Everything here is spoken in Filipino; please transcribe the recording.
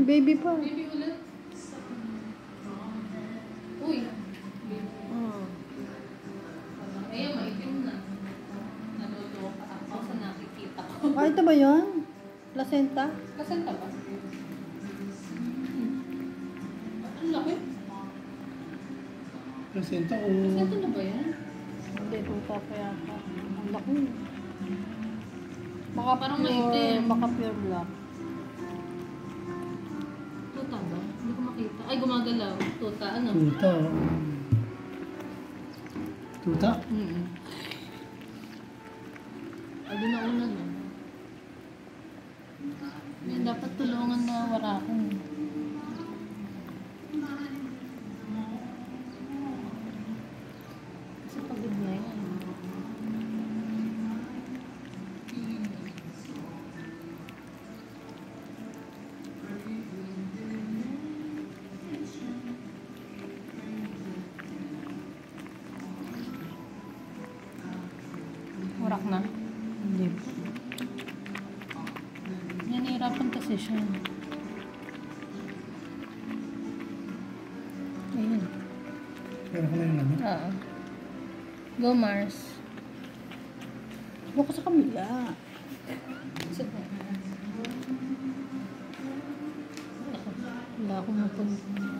Baby pa. Baby ulit. Uy. Ayun, maitim na. Naluloka ako sa nakikita ko. Ah, ito ba yun? Placenta? Placenta ba? Ang laki. Placenta o... Placenta na ba yan? Hindi, tuta pa yata. Ang laki. Baka Parang pure, maitim. baka pure black. Tuta ba? Hindi ko makita. Ay, gumagalaw. Tuta, ano? Tuta. Tuta? Ay, doon na una na. Dapat tulungan na wala akong. Kasi pagod na yan. Warak na. Hindi. Nanihirapan kasi siya. Ayun. Pero ko na yung naman. Oo. Go, Mars. Huwag ko sa kamila. Sit mo. Wala akong mapunta.